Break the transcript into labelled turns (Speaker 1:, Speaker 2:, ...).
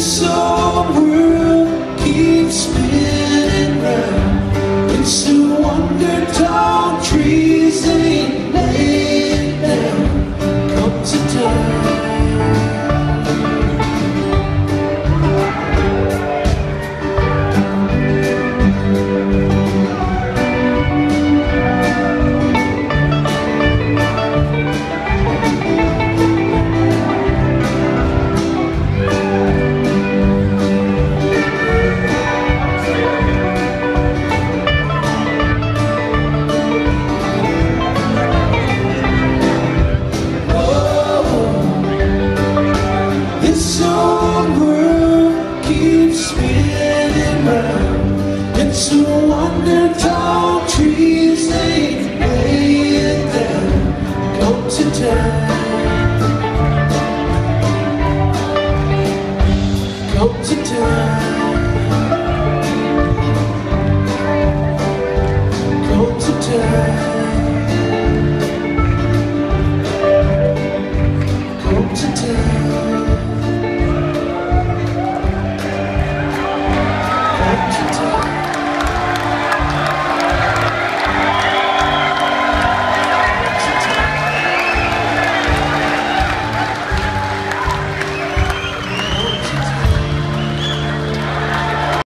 Speaker 1: This old world keeps spinning round. It's a wonder tall trees ain't laying down. Comes a time. This old world keeps spinning round. It's a wonder tall trees ain't laying down. Comes a time. Comes a time. Comes a time.